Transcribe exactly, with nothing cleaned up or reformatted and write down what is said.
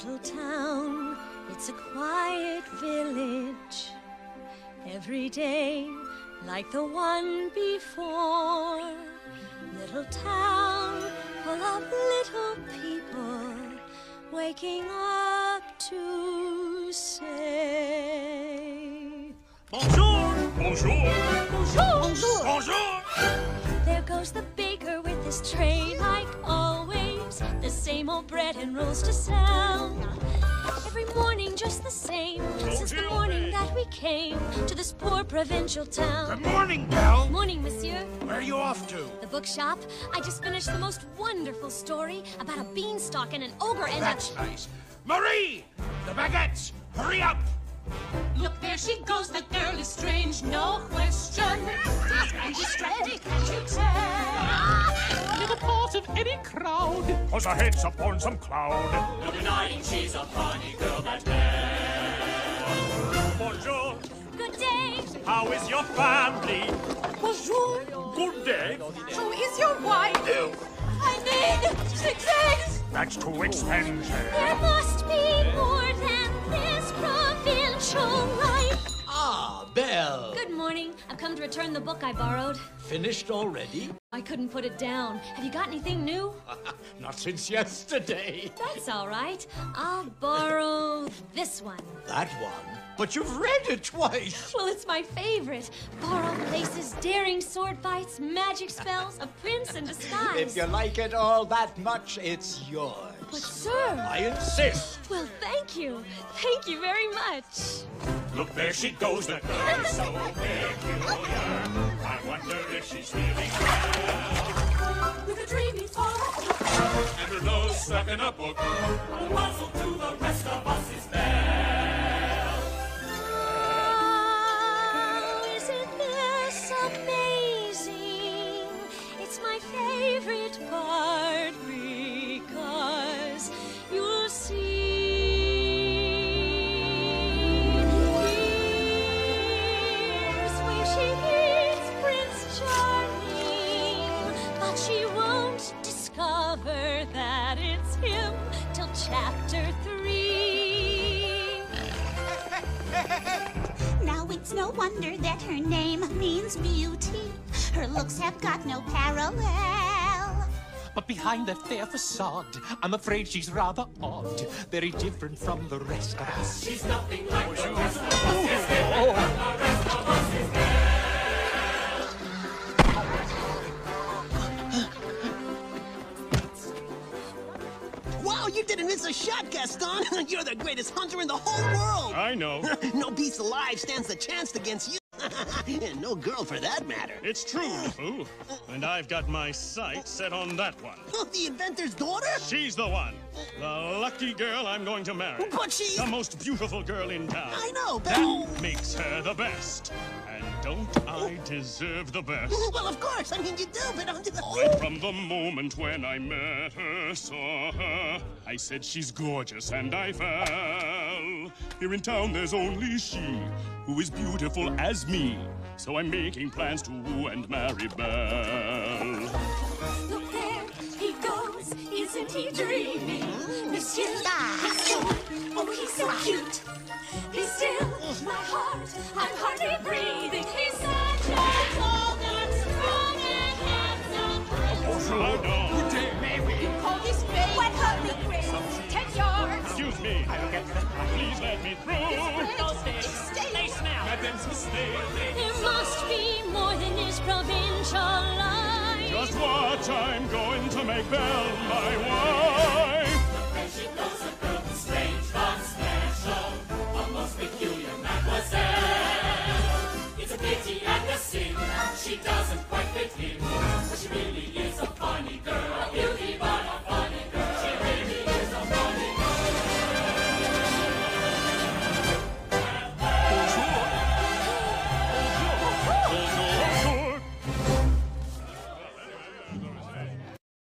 little town, it's a quiet village. Every day, like the one before. Little town full of little people, waking up to say Bonjour! Bonjour! Bonjour! Bonjour! Bonjour! There goes the baker with his tray, like always. The same old bread and rolls to sell. Every morning just the same, since the morning that we came to this poor provincial town. Good morning, Belle. Morning, monsieur. Where are you off to? The bookshop. I just finished the most wonderful story about a beanstalk and an ogre and That's a... nice. Marie! The baguettes! Hurry up! Look, there she goes, that girl is strange, no question. And distracted, can't you tell? You're the part of any crowd. Cause her head's upon some cloud. No denying she's a funny girl, that Belle. Bonjour! Good day. How is your family? Bonjour. Good day. How is your wife? I need six eggs. That's too expensive. There must be more than this provincial life. Ah, Belle. Good morning. I've come to return the book I borrowed. Finished already? I couldn't put it down. Have you got anything new? Not since yesterday. That's all right. I'll borrow this one. That one? But you've read it twice. Well, it's my favorite. Borrowed places, daring sword fights, magic spells, a prince in disguise. If you like it all that much, it's yours. But, sir... I insist. Well, thank you. Thank you very much. Look, there she goes, the girl so peculiar. I wonder if she's feeling well. With a dreamy thought. And her nose stuck in a book. A muzzle to the rest of us is Belle. Oh, isn't this amazing? It's my favorite part because you'll see. Here's where she meets Prince Charming, but she won't discover that it's him till chapter three. Now it's no wonder that her name means beauty. Her looks have got no parallel. But behind that fair facade, I'm afraid she's rather odd. Very different from the rest of us. She's nothing like the rest of us. Is different from the rest of us. Is Belle. Wow, you didn't miss a shot, Gaston. You're the greatest hunter in the whole world. I know. No beast alive stands a chance against you. And no girl for that matter. It's true, Pooh. And I've got my sights set on that one. The inventor's daughter? She's the one. The lucky girl I'm going to marry. But she... The most beautiful girl in town. I know, but... That makes her the best. And don't I deserve the best? Well, of course. I mean, you do, but I'm just... Right from the moment when I met her, saw her, I said she's gorgeous and I fell. Here in town there's only she who is beautiful as me. So I'm making plans to woo and marry Belle. Look there, he goes. Isn't he dreaming? Monsieur, Monsieur, oh, he's so cute. Be still, my heart, I'm hardly breathing. He's such a tall and strong and handsome prince. I know. Good day, may we? You call this babe? What hurt me, prince? Ten yards. Excuse me. Please let me through. Stay, now. Madame's mistake. There must be more than this provincial life. Just watch, I'm going to make Belle my wife.